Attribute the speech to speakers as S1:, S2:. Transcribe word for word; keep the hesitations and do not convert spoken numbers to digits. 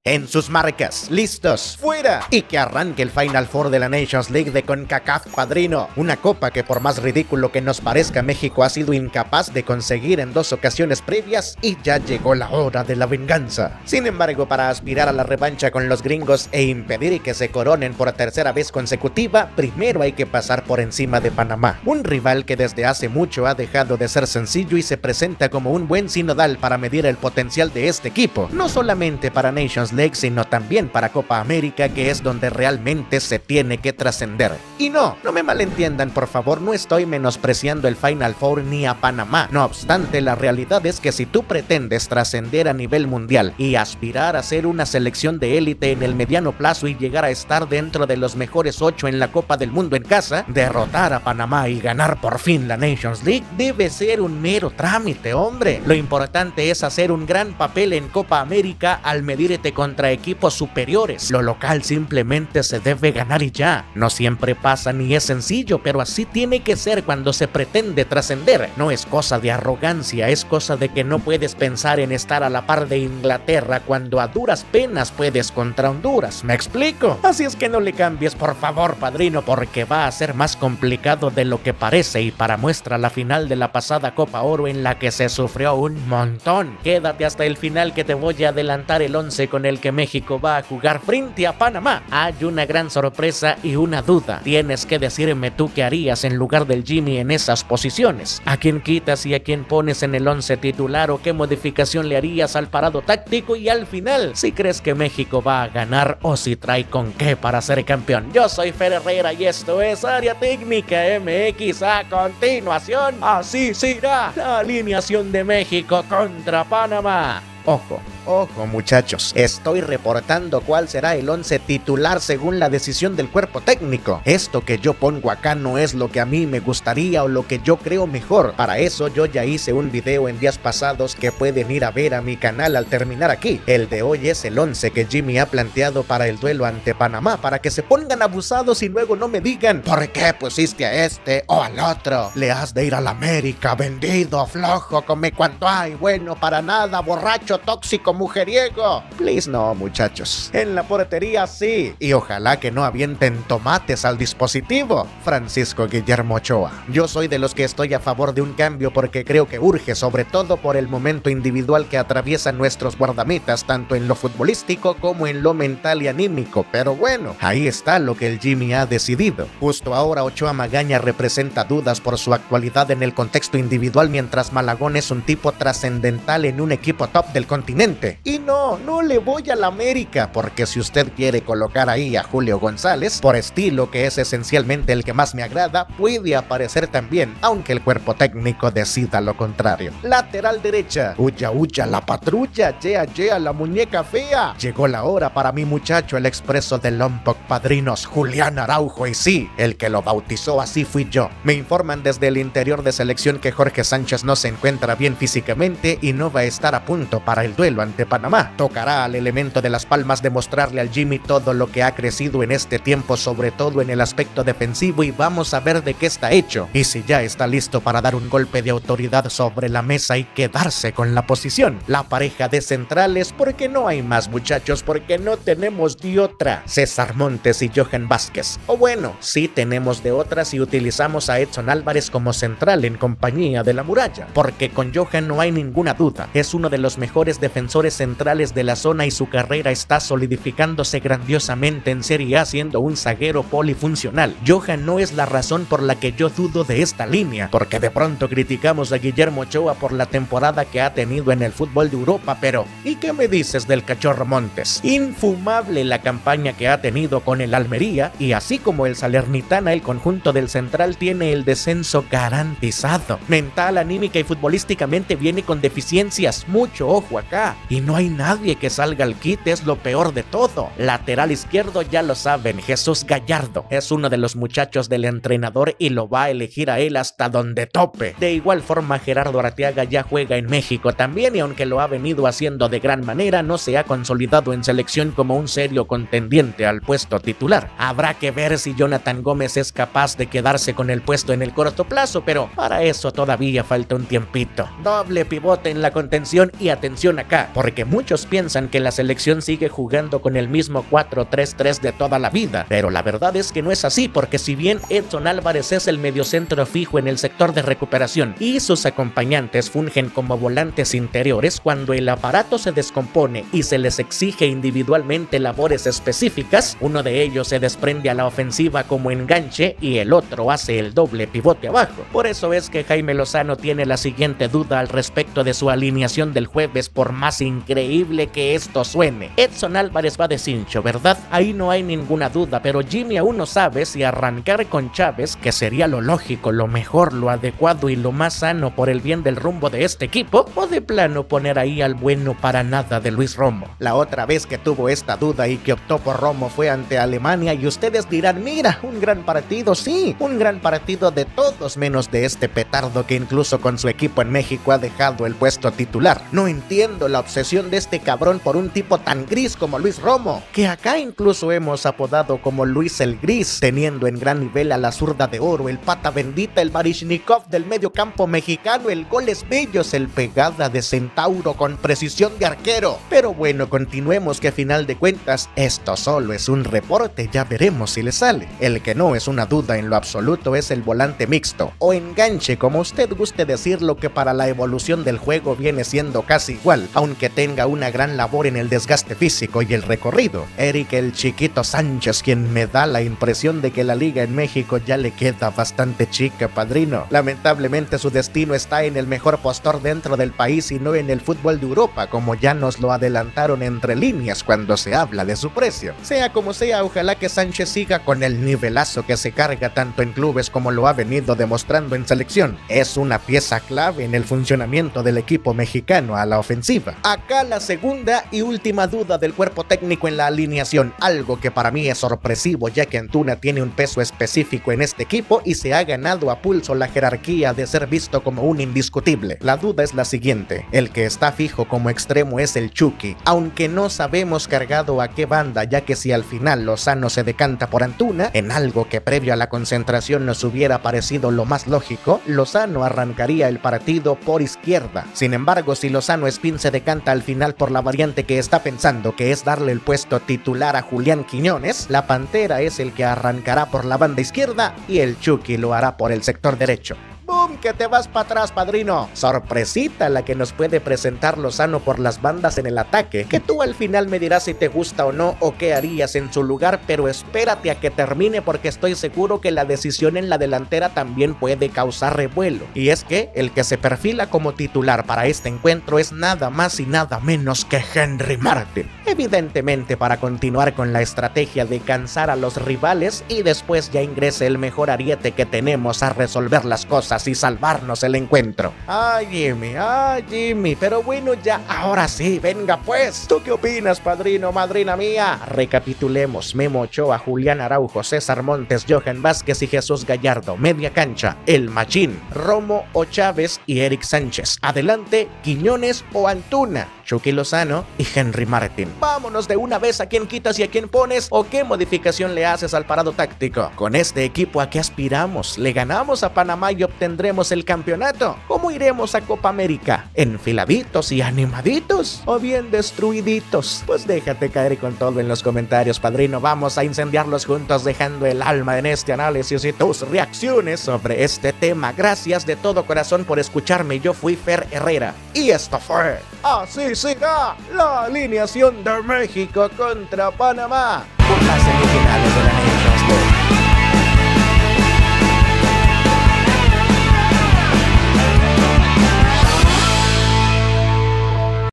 S1: En sus marcas, listos, fuera, y que arranque el Final Four de la Nations League de CONCACAF, padrino. Una copa que, por más ridículo que nos parezca, México ha sido incapaz de conseguir en dos ocasiones previas, y ya llegó la hora de la venganza. Sin embargo, para aspirar a la revancha con los gringos e impedir que se coronen por tercera vez consecutiva, primero hay que pasar por encima de Panamá, un rival que desde hace mucho ha dejado de ser sencillo y se presenta como un buen sinodal para medir el potencial de este equipo, no solamente para Nations League, sino también para Copa América, que es donde realmente se tiene que trascender. Y no, no me malentiendan por favor, no estoy menospreciando el Final Four ni a Panamá. No obstante, la realidad es que si tú pretendes trascender a nivel mundial y aspirar a ser una selección de élite en el mediano plazo y llegar a estar dentro de los mejores ocho en la Copa del Mundo en casa, derrotar a Panamá y ganar por fin la Nations League debe ser un mero trámite, hombre. Lo importante es hacer un gran papel en Copa América al medirte contra equipos superiores. Lo local simplemente se debe ganar y ya. No siempre pasa ni es sencillo, pero así tiene que ser cuando se pretende trascender. No es cosa de arrogancia, es cosa de que no puedes pensar en estar a la par de Inglaterra cuando a duras penas puedes contra Honduras. ¿Me explico? Así es que no le cambies por favor, padrino, porque va a ser más complicado de lo que parece, y para muestra la final de la pasada Copa Oro en la que se sufrió un montón. Quédate hasta el final que te voy a adelantar el once con el que México va a jugar frente a Panamá. Hay una gran sorpresa y una duda. Tienes que decirme tú qué harías en lugar del Jimmy en esas posiciones. ¿A quién quitas y a quién pones en el once titular, o qué modificación le harías al parado táctico? Y al final, si crees que México va a ganar o si trae con qué para ser campeón. Yo soy Fer Herrera y esto es Área Técnica M X. A continuación, así será la alineación de México contra Panamá. Ojo, ojo muchachos, estoy reportando cuál será el once titular según la decisión del cuerpo técnico. Esto que yo pongo acá no es lo que a mí me gustaría o lo que yo creo mejor. Para eso yo ya hice un video en días pasados que pueden ir a ver a mi canal al terminar aquí. El de hoy es el once que Jimmy ha planteado para el duelo ante Panamá, para que se pongan abusados y luego no me digan ¿por qué pusiste a este o al otro? Le has de ir al América, vendido, flojo, come cuanto hay, bueno para nada, borracho, tóxico, mujeriego. Please no, muchachos. En la portería sí, y ojalá que no avienten tomates al dispositivo, Francisco Guillermo Ochoa. Yo soy de los que estoy a favor de un cambio porque creo que urge, sobre todo por el momento individual que atraviesan nuestros guardametas, tanto en lo futbolístico como en lo mental y anímico. Pero bueno, ahí está lo que el Jimmy ha decidido. Justo ahora Ochoa Magaña representa dudas por su actualidad en el contexto individual, mientras Malagón es un tipo trascendental en un equipo top del continente. Y no, no le voy a la América, porque si usted quiere colocar ahí a Julio González, por estilo, que es esencialmente el que más me agrada, puede aparecer también, aunque el cuerpo técnico decida lo contrario. Lateral derecha, huya huya la patrulla, yea yea la muñeca fea. Llegó la hora para mi muchacho, el expreso de Lompoc, padrinos, Julián Araujo, y sí, el que lo bautizó así fui yo. Me informan desde el interior de selección que Jorge Sánchez no se encuentra bien físicamente y no va a estar a punto para el duelo ante Panamá. Tocará al elemento de Las Palmas demostrarle al Jimmy todo lo que ha crecido en este tiempo, sobre todo en el aspecto defensivo, y vamos a ver de qué está hecho y si ya está listo para dar un golpe de autoridad sobre la mesa y quedarse con la posición. La pareja de centrales, porque no hay más, muchachos, porque no tenemos de otra. César Montes y Johan Vázquez. O bueno, sí tenemos de otra si utilizamos a Edson Álvarez como central en compañía de la Muralla, porque con Johan no hay ninguna duda, es uno de los mejores defensores centrales de la zona y su carrera está solidificándose grandiosamente en Serie A, siendo un zaguero polifuncional. Johan no es la razón por la que yo dudo de esta línea, porque de pronto criticamos a Guillermo Ochoa por la temporada que ha tenido en el fútbol de Europa, pero ¿y qué me dices del Cachorro Montes? Infumable la campaña que ha tenido con el Almería, y así como el Salernitana, el conjunto del central tiene el descenso garantizado. Mental, anímica y futbolísticamente viene con deficiencias, mucho ojo acá, y no hay nadie que salga al quite, es lo peor de todo. Lateral izquierdo, ya lo saben, Jesús Gallardo es uno de los muchachos del entrenador y lo va a elegir a él hasta donde tope. De igual forma, Gerardo Arteaga ya juega en México también, y aunque lo ha venido haciendo de gran manera, no se ha consolidado en selección como un serio contendiente al puesto titular. Habrá que ver si Jonathan Gómez es capaz de quedarse con el puesto en el corto plazo, pero para eso todavía falta un tiempito. Doble pivote en la contención, y atención acá, porque muchos piensan que la selección sigue jugando con el mismo cuatro tres tres de toda la vida, pero la verdad es que no es así, porque si bien Edson Álvarez es el mediocentro fijo en el sector de recuperación y sus acompañantes fungen como volantes interiores, cuando el aparato se descompone y se les exige individualmente labores específicas, uno de ellos se desprende a la ofensiva como enganche y el otro hace el doble pivote abajo. Por eso es que Jaime Lozano tiene la siguiente duda al respecto de su alineación del jueves, por más increíble que esto suene. Edson Álvarez va de cincho, ¿verdad? Ahí no hay ninguna duda, pero Jimmy aún no sabe si arrancar con Chávez, que sería lo lógico, lo mejor, lo adecuado y lo más sano por el bien del rumbo de este equipo, o de plano poner ahí al bueno para nada de Luis Romo. La otra vez que tuvo esta duda y que optó por Romo fue ante Alemania, y ustedes dirán, mira, un gran partido, sí, un gran partido de todos menos de este petardo que incluso con su equipo en México ha dejado el puesto titular. No entiendo la obsesión de este cabrón por un tipo tan gris como Luis Romo, que acá incluso hemos apodado como Luis el Gris, teniendo en gran nivel a la zurda de oro, el pata bendita, el Baryshnikov del medio campo mexicano, el goles bellos, el pegada de centauro con precisión de arquero. Pero bueno, continuemos, que a final de cuentas esto solo es un reporte, ya veremos si le sale. El que no es una duda en lo absoluto es el volante mixto, o enganche, como usted guste decirlo, que para la evolución del juego viene siendo casi igual, aunque tenga una gran labor en el desgaste físico y el recorrido. Eric el Chiquito Sánchez, quien me da la impresión de que la liga en México ya le queda bastante chica, padrino. Lamentablemente su destino está en el mejor postor dentro del país y no en el fútbol de Europa, como ya nos lo adelantaron entre líneas cuando se habla de su precio. Sea como sea, ojalá que Sánchez siga con el nivelazo que se carga tanto en clubes como lo ha venido demostrando en selección. Es una pieza clave en el funcionamiento del equipo mexicano a la ofensiva. Acá la segunda y última duda del cuerpo técnico en la alineación, algo que para mí es sorpresivo, ya que Antuna tiene un peso específico en este equipo y se ha ganado a pulso la jerarquía de ser visto como un indiscutible. La duda es la siguiente: el que está fijo como extremo es el Chucky, aunque no sabemos cargado a qué banda, ya que si al final Lozano se decanta por Antuna, en algo que previo a la concentración nos hubiera parecido lo más lógico, Lozano arrancaría el partido por izquierda. Sin embargo, si Lozano Espín se decanta al final por la variante que está pensando, que es darle el puesto titular a Julián Quiñones, la Pantera es el que arrancará por la banda izquierda y el Chucky lo hará por el sector derecho. ¡Bum! Que te vas para atrás, padrino. Sorpresita la que nos puede presentar Lozano por las bandas en el ataque, que tú al final me dirás si te gusta o no o qué harías en su lugar, pero espérate a que termine, porque estoy seguro que la decisión en la delantera también puede causar revuelo. Y es que el que se perfila como titular para este encuentro es nada más y nada menos que Henry Martin. Evidentemente para continuar con la estrategia de cansar a los rivales y después ya ingrese el mejor ariete que tenemos a resolver las cosas y salvarnos el encuentro. Ay, Jimmy, ay, Jimmy, pero bueno, ya, ahora sí, venga pues. ¿Tú qué opinas, padrino, madrina mía? Recapitulemos: Memo Ochoa, Julián Araujo, César Montes, Johan Vázquez y Jesús Gallardo. Media cancha, el Machín, Romo o Chávez y Eric Sánchez. Adelante, Quiñones o Antuna, Chucky Lozano y Henry Martin. Vámonos de una vez, ¿a quién quitas y a quién pones? ¿O qué modificación le haces al parado táctico? Con este equipo, ¿a qué aspiramos? ¿Le ganamos a Panamá y obtendremos el campeonato? ¿Cómo iremos a Copa América? ¿Enfiladitos y animaditos? ¿O bien destruiditos? Pues déjate caer con todo en los comentarios, padrino. Vamos a incendiarlos juntos, dejando el alma en este análisis y tus reacciones sobre este tema. Gracias de todo corazón por escucharme. Yo fui Fer Herrera y esto fue Así Será, la alineación de México contra Panamá por la semifinal.